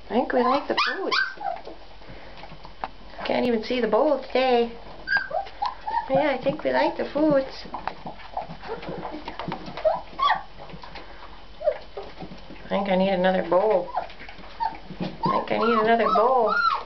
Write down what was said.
I think we like the foods. Can't even see the bowl today. Yeah, I think we like the foods. I think I need another bowl. I think I need another bowl.